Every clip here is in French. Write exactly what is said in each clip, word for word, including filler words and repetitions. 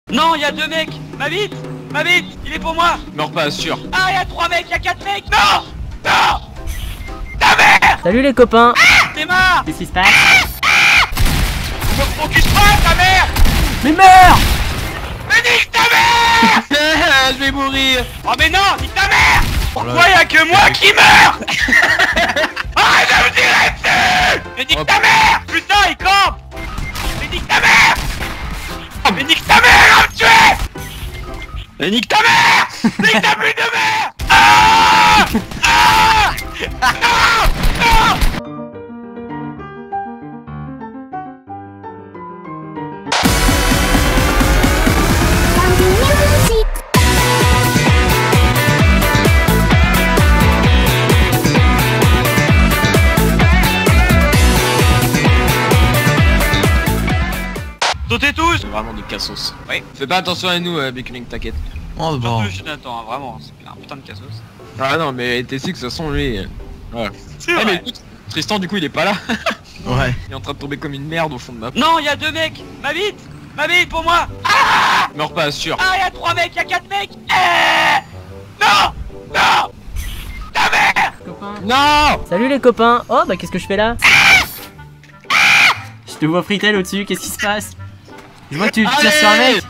Non, il y a deux mecs. Ma bite, ma bite, il est pour moi. Meurs pas, sûr. Ah, il y a trois mecs, il y a quatre mecs. Non, non. Ta mère. Salut les copains. Ah, t'es marre. Qu'est-ce qui se passe? Je me focus pas, ta mère. Mais meurs. Mais nique ta mère. Je vais mourir. Oh mais non, nique ta mère. Pourquoi il y a que moi qui meurs? Arrête de me tirer dessus. Mais nique ta mère. Putain, il campe. Mais nique ta mère. Mais nique ta mère, il va me tuer. Mais nique ta mère. Nique ta pute de mère. Ah. Ah. Non. Non. Sautez tous. C'est vraiment des cassos. Oui. Fais pas attention à nous, euh, Bikuling, t'inquiète. Oh bon. Surtout chez Nathan, hein, vraiment, c'est un putain de cassos. Ah non, mais t'es sûr que de toute façon, lui... euh, Ouais. C'est Eh, mais vrai. écoute, Tristan, du coup, il est pas là. Ouais. Il est en train de tomber comme une merde au fond de ma... Non, il y a deux mecs. Ma bite, ma bite pour moi. Meurs pas, sûr. Ah, il y a trois mecs, il y a quatre mecs. Eh. Non, non. Ta mère. Copains. Non. Salut les copains. Oh bah qu'est-ce que je fais là? Je te vois Fritel au-dessus, qu'est-ce qui se passe? Je vois que tu tires sur un mec.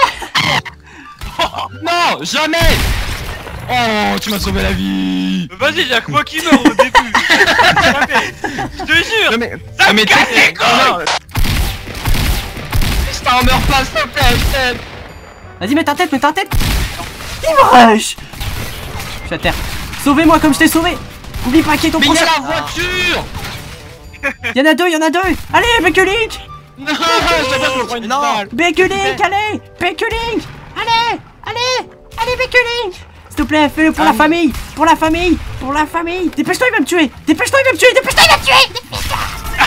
Non, jamais. Oh, tu m'as sauvé la vie. Vas-y, y'a que moi qui meurs au début. Jamais. Je te jure. Non, mais... Ça Ah, me mais casse t'es- les couilles. Non. Tristan, meurs pas, s'il te plaît, je t'aime. Vas-y, mets ta tête, mets ta tête. Il me rush. Je suis à terre. Sauvez-moi comme je t'ai sauvé. Oublie pas qui est ton Mais il y prochain. a la voiture. Y'en a deux, y'en a deux. Allez, Bekulink. Non, j'avais je me prends une Non. balle. Bekulink, allez. Bekulink. Allez, allez, allez, Bekulink. S'il te plaît, fais-le pour Ah, la mais- famille. Pour la famille. Pour la famille. Dépêche-toi, il va me tuer. Dépêche-toi, il va me tuer. Dépêche-toi, il va me tuer. Dépêche-toi.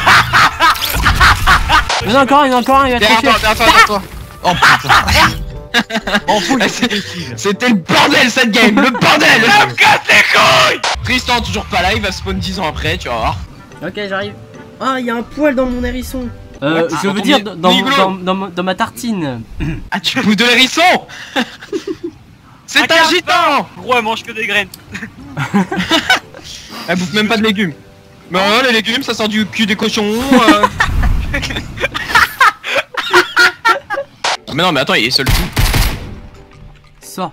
Il y en a encore un, il y en a encore un, il va te Derrière tuer. toi, derrière toi, derrière toi. Oh putain. Oh fou. Ah, c'est- C'était le bordel cette game, le bordel. Ça me casse les couilles. Tristan toujours pas là, il va spawn dix ans après, tu vas voir. Ok, j'arrive. Ah, il y a un poil dans mon hérisson. Euh, Ouais, je dans veux ton dire mi- dans, dans, miglo. dans, dans, dans ma tartine. Ah, tu bouffes de l'hérisson. C'est un Regarde gitan. Gros, elle mange que des graines. Elle bouffe même pas de légumes. Mais oh, les légumes, ça sort du cul des cochons. euh. Ah, mais non, mais attends, il est seul tout. Sors.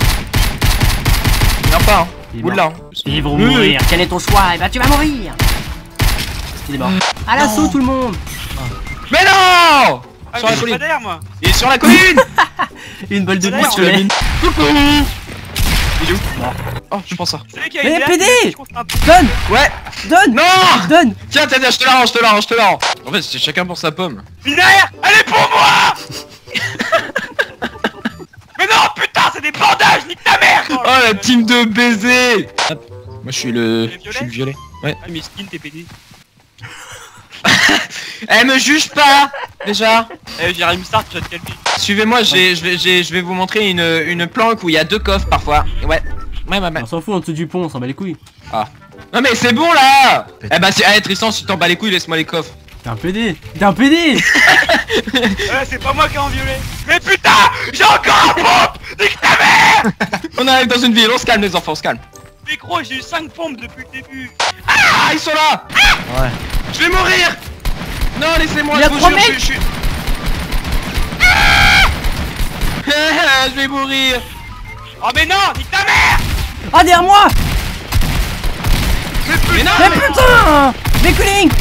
Il vient pas, hein. Il est Oula. mort. Vivre ou mourir, quel est ton choix? Eh ben tu vas mourir. Il est mort. À l'assaut tout le monde. Mais non. Ah, Sur la mais je suis colline. pas derrière moi. Il est sur la colline. Une balle de D'ailleurs, pistolet. Coucou. Il est où? Oh, je prends ça. C'est lui qui a Mais une P D. je trouve que c'est un peu- Donne, Ouais. donne, Non. donne. Tiens, tiens, tiens, je te la rends, je te la rends, je te la rends. En fait, c'est chacun pour sa pomme. Binaire, elle est pour moi. Mais non, putain, c'est des bandages, nique ta mère. Oh, la team de baisers. Moi, je suis le... Les Je suis le violet. Ouais. Ah, mais skin, t'es pédé. Elle me juge pas. Déjà. Eh, j'ai une start, tu vas te calmer. Suivez-moi, j'ai- je vais, j'ai- je vais vous montrer une, une planque où il y a deux coffres parfois. Ouais. Ouais, ouais, ouais. On s'en fout en dessous du pont, on s'en bat les couilles. Non mais c'est bon là. Eh bah c'est... Allez Tristan, si t'en bats les couilles, laisse-moi les coffres. T'es un P D. T'es un P D. Eh, c'est pas moi qui ai en violet. Mais putain, j'ai encore un pompe. Nique ta mère. On arrive dans une ville, on se calme les enfants, on se calme. Mais gros, j'ai eu cinq pompes depuis le début. Ah, ils sont là. Ouais. Je vais mourir. Non, laissez-moi, Il y a je vous trois jure, mecs. je, je suis... Ah, je vais mourir. Oh mais non, nique ta mère. Ah derrière moi. Mais putain, Mais non, Mais putain. Bekulink.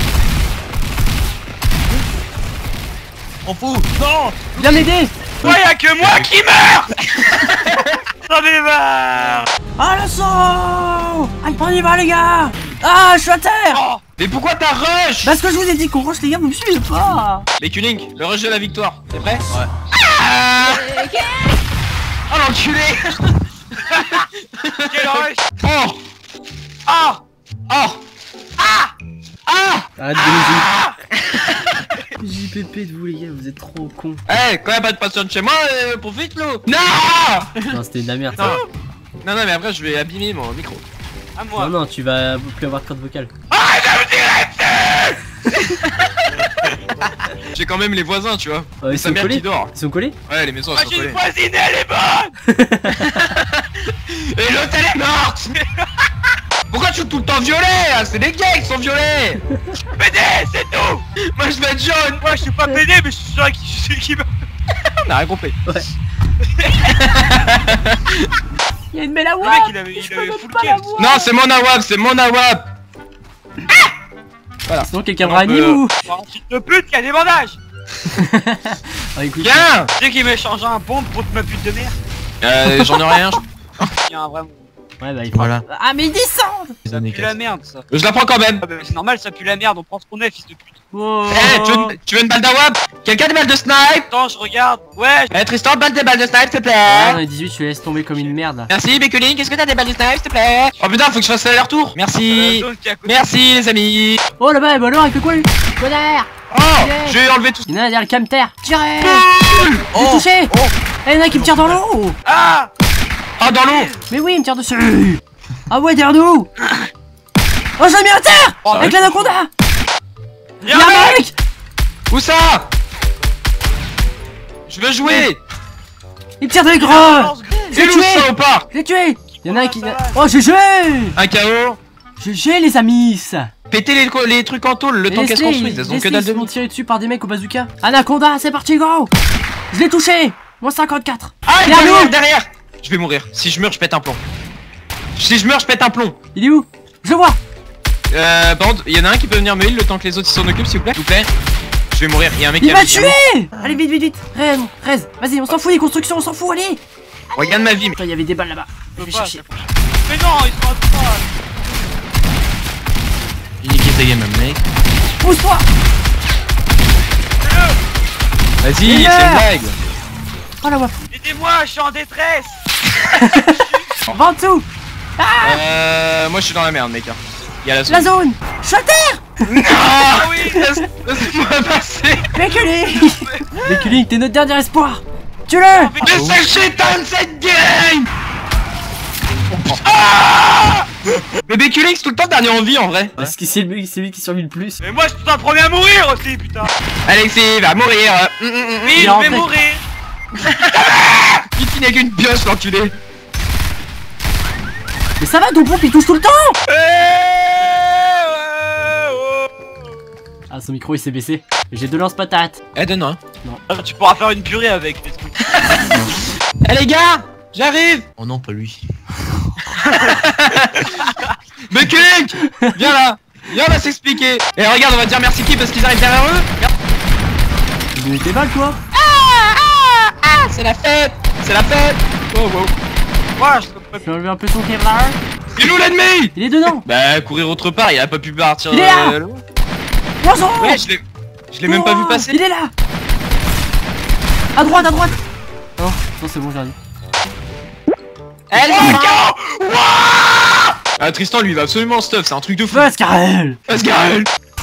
On fout. Non. Viens m'aider. pourquoi y'a que moi qui meurs. J'en ai marre. Ah l'assaut. Allez, on y va les gars. Ah, je suis à terre. Oh, Mais pourquoi t'as rush? Parce que je vous ai dit qu'on rush les gars, vous me suivez pas. Les Q-Link, le rush de la victoire, t'es prêt? Ouais. Ah. Oh l'enculé. quel rush. Oh. Ah. Oh. Ah. Ah. Arrête de nous J P P de vous les gars, vous êtes trop cons. Eh, quand y'a pas de patience chez moi, euh, profite l'eau. Non. Non, c'était de la merde. Non. Ça. Non, non, mais après je vais abîmer mon micro. À moi. Non, non, tu vas plus avoir de code vocal. Arrête de me tirer dessus. J'ai quand même les voisins, tu vois. Euh, Et ils sa sont mère collés. qui dort. Ils sont collés. Ouais, les maisons Ah, elles sont j'ai une collées. voisine, elle est bonne. Et l'autre elle est morte. Pourquoi tu joues tout le temps violet là? C'est des gays qui sont violets. P D, c'est tout. Moi je vais être jaune. Moi, je suis pas P D, mais je suis sûr qu'il je suis qui me... On a rien compris. Ouais. Il y a une belle Le awa. mec, il avait, il avait full kill. Non, c'est mon awab, c'est mon awab. Sinon quelqu'un me On ranime peut- ou? Oh, un fils de pute qui a des bandages. Ah écoute. Viens. Tu sais qu'il m'échange un pompe pour ma pute de merde. Euh, j'en ai rien. Il y a un vrai... Ouais bah il faut. Voilà. Ah mais ils descendent. Les Ça années pue la quatre. merde, ça. Je la prends quand même. Ah bah, c'est normal, ça pue la merde, on prend ce qu'on est, fils de pute. Oh. Eh, tu, veux une- tu veux une balle d'awab? Quelqu'un a des balles de snipe? Attends, je regarde. Ouais, Eh Tristan, balle des balles de snipe s'il te Ouais, plaît. on est dix-huit, tu laisses tomber comme une merde là. Merci Béculine, qu'est-ce que t'as des balles de snipe s'il te plaît? Oh putain, faut que je fasse l'aller-retour. la Merci. zone qui est à côté. Merci les amis. Oh là-bas, bah alors il fait quoi lui? Connard. Oh, je vais enlever tout Il y en a derrière le camter. Tirez. ça. J'ai touché. Eh, il y en a qui me tirent dans l'eau. Ah. Ah, dans l'eau. Mais oui, il me tire dessus. Ah ouais, derrière nous. Oh, j'ai mis à terre. Oh, Avec l'anaconda. Y'a Y'a un un mec. mec. Où ça? Je veux jouer. Il me tire des gros. C'est J'ai où tué. ça au parc? J'ai tué. Il y en a un qui... Oh, G G. Un K O. G G les amis. Pétez les, les trucs en tôle le temps qu'elles se construisent, elles ont que dalle de Ils sont vie. tirés dessus par des mecs au bazooka. Anaconda, c'est parti, go. Je l'ai touché. Moins cinquante-quatre. Ah, Derrière derrière, nous. derrière. Je vais mourir. Si je meurs, je pète un plomb. Si je meurs, je pète un plomb. Il est où? Je le vois. Euh, bande, il y en a un qui peut venir me heal le temps que les autres s'en occupent, s'il vous plaît. S'il vous plaît. Je vais mourir. Il y a un mec Il qui m'a a qui a- tué. Allez, vite, vite, vite. Rez, Rez. Vas-y, on s'en fout des constructions, on s'en fout, allez. Regarde ma vie. Putain, il y avait des balles là-bas. Je Je vais peux pas, chercher. Mais non, ils sont à trois. J'ai niqué ta game, mec. Pousse-toi. Vas-y, c'est une Meilleur. blague. Oh la waf. Aidez-moi, je suis en détresse. Va en dessous. Euh, moi je suis dans la merde, mec. Il y a la La zone. Je suis à terre. Ah oui. laisse- Laisse-moi passer. Béculing. Béculing, t'es notre dernier espoir. Tue-le. Mais c'est chétan cette game. Ah Mais Béculing, c'est tout le temps dernier en vie en vrai. Parce que c'est lui, c'est lui qui survit le plus. Mais moi, je suis tout le premier à mourir aussi, putain. Alexis va mourir. Mm, mm, mm, Oui, Il est je vais rentré. mourir. Il finit qu'une pioche, l'enculé. Mais ça va, ton pompe il touche tout le temps. Eh, ouais, oh. Ah, son micro il s'est baissé. J'ai deux lance-patates. Eh, donne-moi. Ah, tu pourras faire une purée avec les trucs. Eh les gars, j'arrive. Oh non, pas lui. Béculing, viens là. Viens, on va s'expliquer. Et regarde, on va dire merci qui parce qu'ils arrivent derrière eux. Tu donnes tes balles, toi. Ah, c'est la fête. C'est la fête. Oh, wow. Ouais, je peux pas. Je vais enlever un peu son Kevlar. Il est où l'ennemi? Il est dedans. Bah, courir autre part, il a pas pu partir. Il est là. euh, loin. Poison. Ouais, je l'ai. Je l'ai même pas vu Oh, passer. Il est là. À droite, à droite. Oh, non, c'est bon, j'ai rien. Elle Oh, Ah, Tristan, lui, il va absolument stuff, c'est un truc de fou. Vas, Karel. Pascal.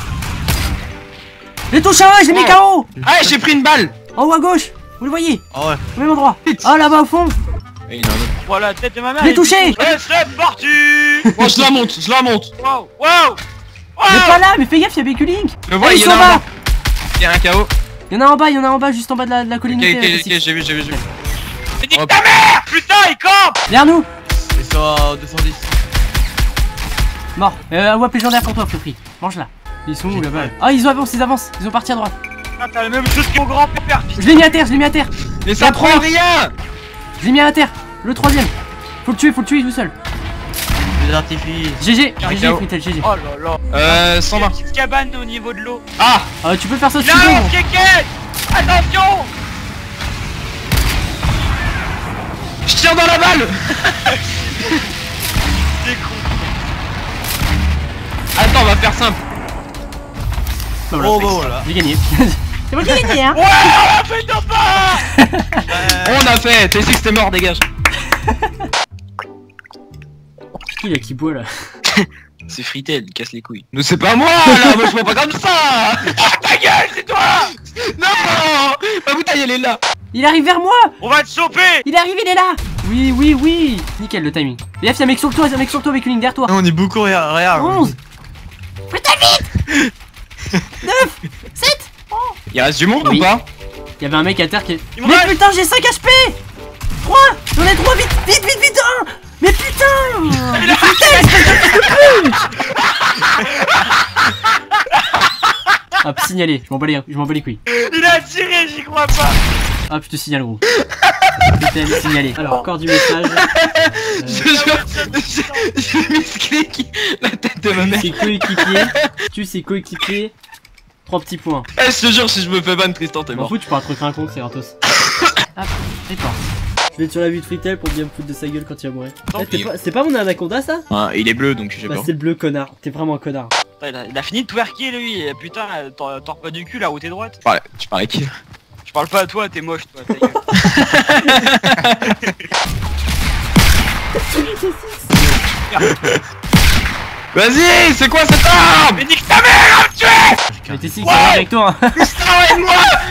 J'ai touché un, je l'ai mis K O. Ah, j'ai pris une balle. En haut à gauche. Vous le voyez? Ah ouais. Au même endroit. Ah, là-bas au fond. Et il y en a un autre. Voilà, la tête de ma mère. Je l'ai elle- touché. Ouais, c'est parti. Bon, je la monte, je la monte. Wow, wow. Mais Wow. pas là, mais fais gaffe, il y a Béculing. Je le vois, Ah, il ils y sont en a en un bas. bas. Il y a un K O. Il y en a en bas, il y en a en bas, juste en bas de la, de la colline. Ok, ok, euh, ok, ici. j'ai vu, j'ai vu, j'ai vu. Mais nique Hop. ta mère. Putain, il campe. Derrière nous. Et ça, deux cent dix. Mort. Euh, un wap légendaire pour toi, Flopri. Mange-la. Ils sont où là-bas? Ah, ils avancent, ils avancent. Ils ont parti à droite. Ah, t'as la même chose que mon grand-père. Je l'ai mis à terre, je l'ai mis à terre. Mais ça prend rien. Je l'ai mis à terre. Le troisième. Faut le tuer, faut le tuer tout seul. Les artifices. G G, Un G G, K O. Fritel, G G. Oh là là. Euh, cent Il y a vingt. une petite cabane au niveau de l'eau. Ah, Ah, tu peux faire ça si Il y tu a un veux. kékette. Attention. je tire dans la balle. C'est con. Attends, on va faire simple. Bah, Oh bah voilà. J'ai gagné. C'est moi qui ai gagné, hein. Ouais, on a fait de pas. On a fait. T six, t'es mort, dégage. Qui là qui boit là? C'est Fritel, il casse les couilles. Mais c'est pas moi, là. Moi, je vois pas comme ça. Ah, ta gueule, c'est toi. Non, ma bouteille, elle est là. Il arrive vers moi. On va te choper. Il arrive, il est là. Oui, oui, oui. Nickel le timing. F, y'a un mec sur toi, y'a un mec sur toi avec une ligne derrière toi. On est beaucoup, regarde, regarde. onze. Putain, vite. neuf. sept. Oh. Il reste du monde Oui. ou pas? Il y avait un mec à terre qui est... Il me Mais reste- putain, j'ai cinq H P. trois. J'en ai trois, vite, vite, vite, vite, un. Mais putain. Il a Hop, signalé, je m'en bats les, je m'en bats les couilles. Il a tiré, j'y crois pas. Hop, je te signale gros. P T M signalé. Alors, encore du message. Je te jure, j'ai mis ce clic, la tête de ma mère. Ses coéquipiers. Tu ses coéquipiers. Trois petits points. Eh, je te jure, si je me fais ban, Tristan, t'es M'en mort. fous, tu pourras te recréer un compte, c'est gratos. Hop, et pas. Je vais être sur la vue de Fritel pour bien me foutre de sa gueule quand il va mourir. Tant Eh, t'es pis. pas- C'est pas mon anaconda ça? Ah, il est bleu, donc j'ai Bah peur. c'est le bleu connard, t'es vraiment un connard. Putain, Il a, il a fini de twerker lui, et putain, t'en t'en pas du cul là où t'es droite. Tu parlais, tu parlais qui? Je parle pas à toi, t'es moche toi, ta gueule. Vas-y, c'est quoi cette arme? Mais nique ta mère, va me tuer. Mais t'es si que ça va avec toi hein. Tristan, aide-moi!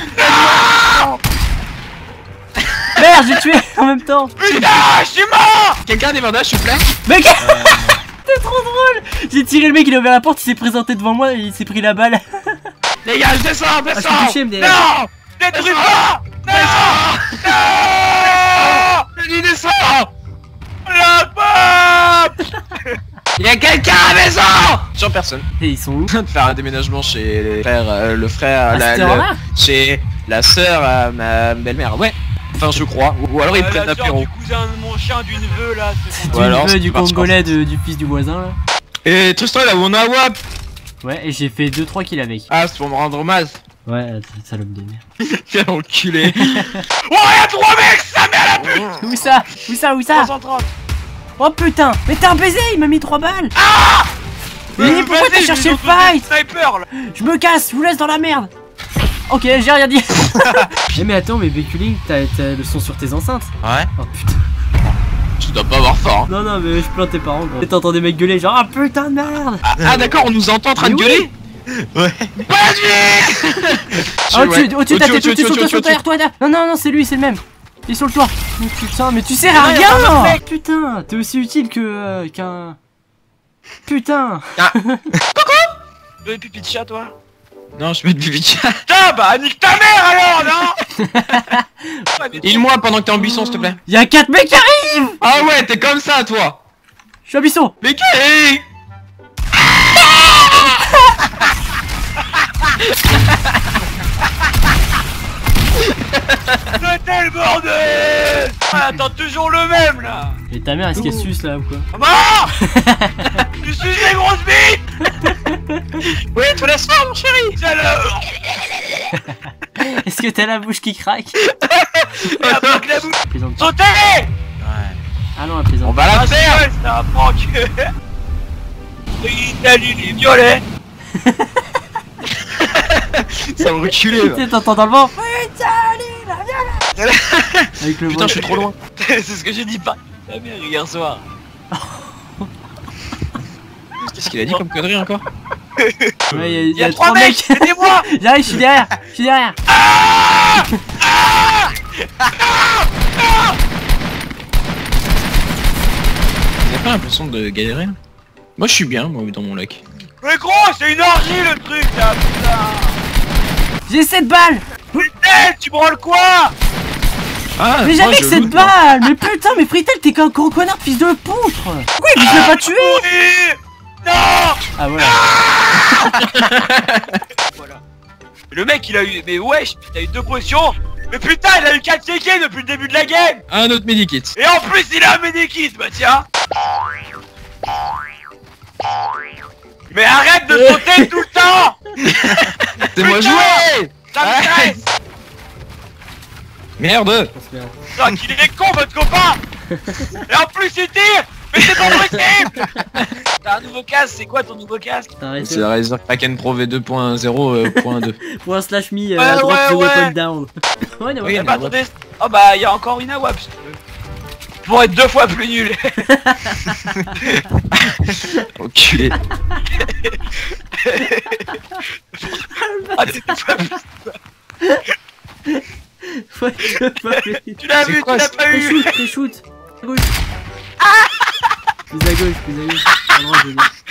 Merde, j'ai tué en même temps. Putain, je suis mort. Quelqu'un a des bandages, s'il vous plaît? Mec c'est trop drôle. J'ai tiré le mec, il a ouvert la porte, il s'est présenté devant moi et il s'est pris la balle. Les gars, je descends, Ah, je descends! peux toucher, mais... Non, détruis pas. Non, non. Vas-y, descends! La pape. Il y a quelqu'un à la maison! Sur personne. Et ils sont où? Je viens de faire un déménagement chez les frères, euh, le frère, À la, cette le- heure-là? chez la sœur à ma belle-mère. Ouais. Enfin, je crois. Ou, ou alors ils Euh, prennent la sœur l'apéro. du cousin de mon chien, du neveu là, c'est bon. Ouais, alors, Du c'est neveu du parti, congolais de- du fils du voisin là. Et Tristan, là où on a W A P. Ouais, et j'ai fait deux trois kills avec. Ah, c'est pour me rendre hommage. Ouais, c'est salope de merde. Quel enculé. Oh, y'a trois mecs, ça met à la pute. Où ça? Où ça? Où ça? trois cent trente. Oh putain! Mais t'es un baiser, il m'a mis trois balles! Mais Euh, pourquoi t'as vas-y, cherché je le vais sauter fight? Sniper là. Je me casse, je vous laisse dans la merde! Ok, j'ai rien dit! Eh mais attends, mais Béculing, t'as t'as le son sur tes enceintes? Ouais. Oh putain! Tu dois pas avoir fort. Hein. Non, non, mais je plains tes parents, gros. T'entends des mecs gueuler, genre, ah putain de merde! Ah, ah, d'accord, on nous entend en train Mais de oui. gueuler. Ouais. Pas de vie. Ah, au-dessus, au-dessus de ta tête, au-dessus, au-dessus, sur toi, au-dessus, sur derrière toi, derrière. Non, non, non, c'est lui, c'est le même! Il est sur le toit! Mais putain, mais tu sers à Ouais, attends, rien! mec. Putain, t'es aussi utile que. euh, qu'un. Putain! Tu veux pipi de chat toi? Non, je mets de bibicha. Putain, bah nique ta mère alors, non? Ouais, mais- Heal-moi pendant que t'es en buisson, s'il te plaît. Y'a quatre mecs qui arrivent! Ah ouais, t'es comme ça, toi. Je suis à buisson! Mais qui? C'était le bordel. Ah, attends, toujours le même là. Et ta mère, est-ce qu'elle suce là ou quoi? Ah mort. Tu suis des grosses bites. Oui, tu laisses faire, mon chéri. C'est alors. Est-ce que t'as la bouche qui craque? Et après que la bouche. Plaisante. Sautez. Ouais. Ah non, elle plaisante. On va la Ah, c'est faire. vrai, c'est un prank. L'Italie, les violets. Ça va reculer, Tu là. sais, t'entends dans le vent. Avec le Putain, vent. je suis trop loin. C'est ce que j'ai dit pas ta mère hier soir. Qu'est-ce qu'il a dit comme connerie encore? Ouais, y a, Il y a trois mecs, aidez-moi. J'arrive, je suis derrière. Je suis derrière. Il a pas l'impression de galérer là? Moi, je suis bien, moi, dans mon lac. Mais gros, c'est une orgie le truc là, putain. J'ai sept balles. Putain, tu branles quoi? Ah, Mais moi, j'avais je que sept loot, moi. balles. Mais putain, mais Fritel, t'es qu'un gros connard, fils de poutre. Pourquoi il veut pas tuer? Oui. Non. Ah voilà. Voilà. Le mec il a eu, mais wesh, il a eu deux potions. Mais putain, il a eu quatre K K depuis le début de la game. Un autre medikit. Et en plus il a un medikit, bah tiens. Mais arrête de sauter tout le temps. C'est moi Putain. jouer. Ça me stresse. Merde. Putain, qu'il est con votre copain. Et en plus il tire. Mais c'est pas possible. T'as un nouveau casque, c'est quoi ton nouveau casque? Arrête. C'est la Razer Kraken Pro V deux point zéro point deux. Pour un slash me euh, Ouais, à droite ouais, de ouais. weapon down. Ouais, non, Oui, Eh ouais. bah attendez. Oh bah y'a encore une AWAP si tu veux. Pour être deux fois plus nul. Enculé. Ah, t'es deux fois plus. Ouais, je peux pas, mais- Tu l'as C'est vu, quoi, tu l'as c'est- pas eu. Pré-shoot, pré-shoot. À gauche. Plus à gauche, plus à gauche. À droite, à gauche.